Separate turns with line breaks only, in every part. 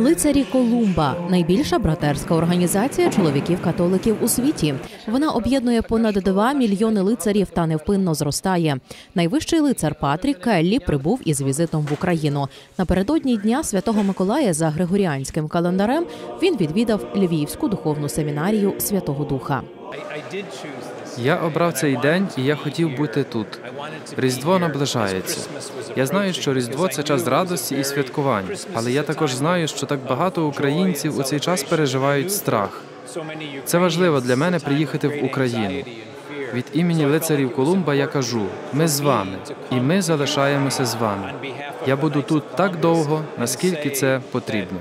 Лицарі Колумба – найбільша братерська організація чоловіків-католиків у світі. Вона об'єднує понад 2 мільйони лицарів та невпинно зростає. Найвищий лицар Патрік Келлі прибув із візитом в Україну. Напередодні Дня Святого Миколая за Григоріанським календарем він відвідав Львівську духовну семінарію Святого Духа.
Я обрав цей день, і я хотів бути тут. Різдво наближається. Я знаю, що Різдво – це час радості і святкувань, але я також знаю, що так багато українців у цей час переживають страх. Це важливо для мене приїхати в Україну. Від імені лицарів Колумба я кажу, ми з вами, і ми залишаємося з вами. Я буду тут так довго, наскільки це потрібно.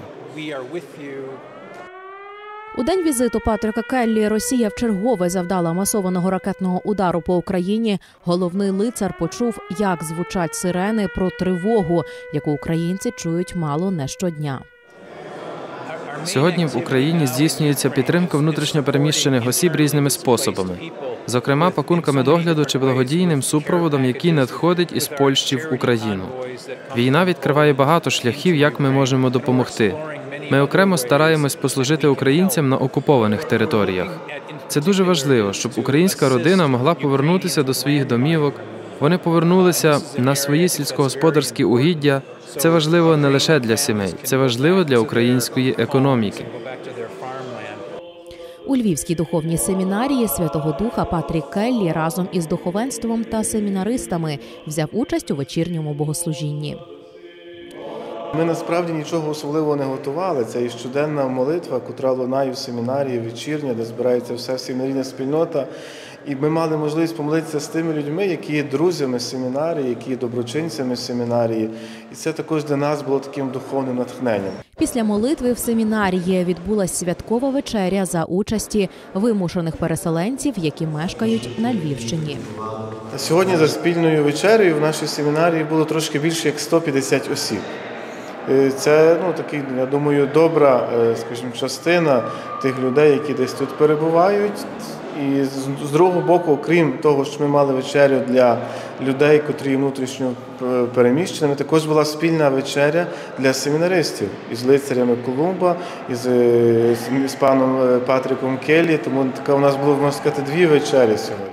У день візиту Патріка Келлі Росія вчергове завдала масованого ракетного удару по Україні. Головний лицар почув, як звучать сирени про тривогу, яку українці чують мало не щодня.
Сьогодні в Україні здійснюється підтримка внутрішньо переміщених осіб різними способами. Зокрема, пакунками догляду чи благодійним супроводом, який надходить із Польщі в Україну. Війна відкриває багато шляхів, як ми можемо допомогти. Ми окремо стараємось послужити українцям на окупованих територіях. Це дуже важливо, щоб українська родина могла повернутися до своїх домівок. Вони повернулися на свої сільськогосподарські угіддя. Це важливо не лише для сімей, це важливо для української економіки.
У Львівській духовній семінарії Святого Духа Патрік Келлі разом із духовенством та семінаристами взяв участь у вечірньому богослужінні.
Ми насправді нічого особливого не готували. Це і щоденна молитва, котра лунає в семінарії, вечірня, де збирається вся семінарійна спільнота. І ми мали можливість помолитися з тими людьми, які є друзями семінарії, які є доброчинцями семінарії. І це також для нас було таким духовним натхненням.
Після молитви в семінарії відбулась святкова вечеря за участі вимушених переселенців, які мешкають на Львівщині.
Сьогодні за спільною вечерею в нашій семінарії було трошки більше як 150 осіб. Це, такий, я думаю, добра, скажімо, частина тих людей, які десь тут перебувають. І з другого боку, окрім того, що ми мали вечерю для людей, котрі внутрішньо переміщені, також була спільна вечеря для семінаристів із лицарями Колумба, з паном Патріком Келлі. Тому така у нас було, можна сказати, 2 вечері сьогодні.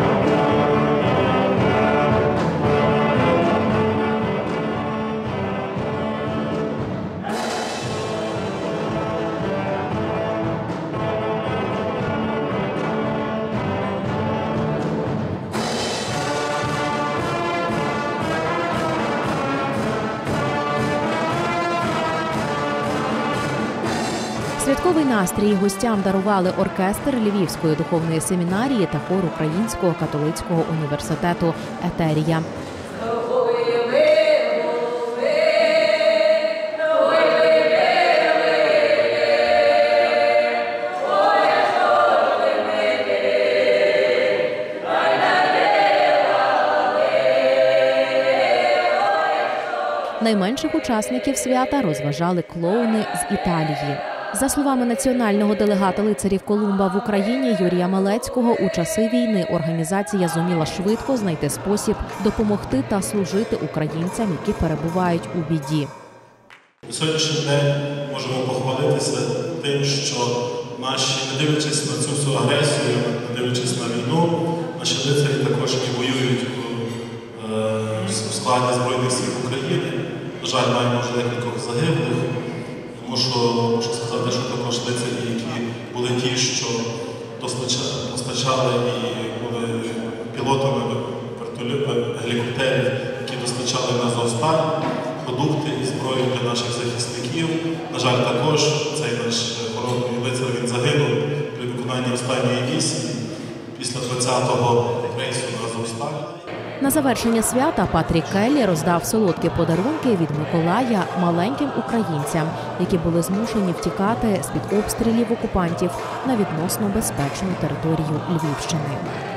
Святковий настрій гостям дарували оркестр Львівської духовної семінарії та хор Українського католицького університету «Етерія». Найменших учасників свята розважали клоуни з Італії. За словами національного делегата лицарів Колумба в Україні Юрія Малецького, у часи війни організація зуміла швидко знайти спосіб допомогти та служити українцям, які перебувають у біді.
На сьогоднішній день можемо похвалитися тим, що наші, не дивлячись на цю всю агресію, не дивлячись на війну, наші лицарі також і воюють у складі Збройних сил України. На жаль, маємо вже декількох загиблих. Можу сказати, що також лицарі, які були ті, що постачали і були пілотами гелікоптерів, які достачали на Азовсталь продукти і зброю для наших захисників. На жаль, також цей наш хоробрий лицар, він загинув при виконанні останньої місії після 20-го рейсу на Азовсталь.
На завершення свята Патрік Келлі роздав солодкі подарунки від Миколая маленьким українцям, які були змушені втікати з-під обстрілів окупантів на відносно безпечну територію Львівщини.